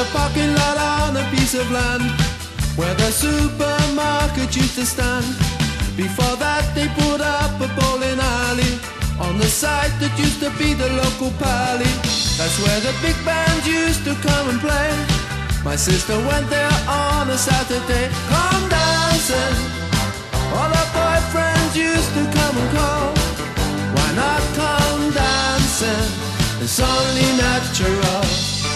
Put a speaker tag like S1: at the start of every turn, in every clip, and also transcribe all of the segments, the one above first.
S1: a parking lot on a piece of land where the supermarket used to stand. Before that they put up a bowling alley on the site that used to be the local pally. That's where the big band used to come and play. My sister went there on a Saturday. Come dancing, all her boyfriends used to come and call. Why not come dancing? It's only natural.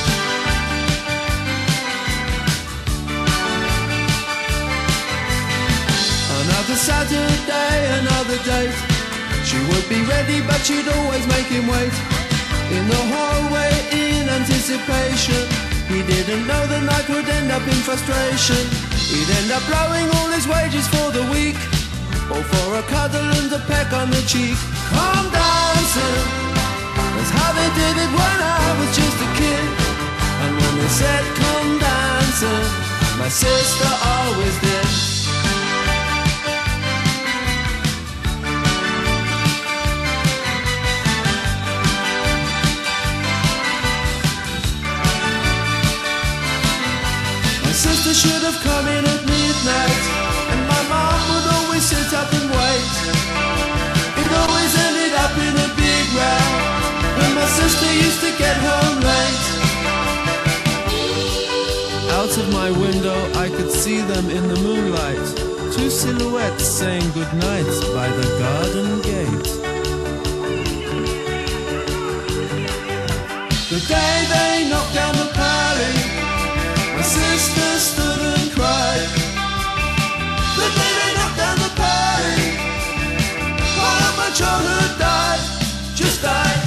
S1: Another Saturday, another date. She would be ready, but she'd always make him wait in the hallway in anticipation. He didn't know the night would end up in frustration. He'd end up blowing all his wages for the week, or for a cuddle and a peck on the cheek. Come dancing, that's how they did it when I was just a kid. And when they said come dancing, my sister always did. My sister should have come in at midnight, and my mom would always sit up and wait. It always ended up in a big row when my sister used to get home late. Out of my window I could see them in the moonlight, two silhouettes saying goodnight by the garden gate. The day they knocked down the pally, my sister stood and cried. The day they knocked down the party, part of my childhood died, just died.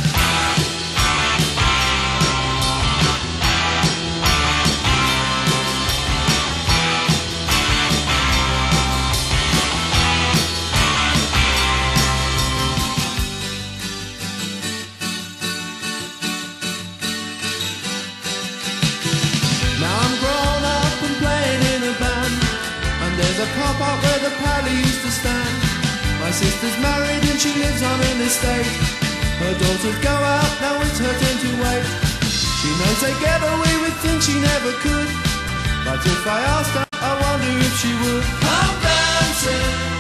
S1: Now I'm grown up and playing in a band, and there's a car park where the pally used to stand. My sister's married and she lives on an estate. Her daughters go out, now it's her turn to wait. She knows they get away with things she never could, but if I asked her, I wonder if she would. Come dancing,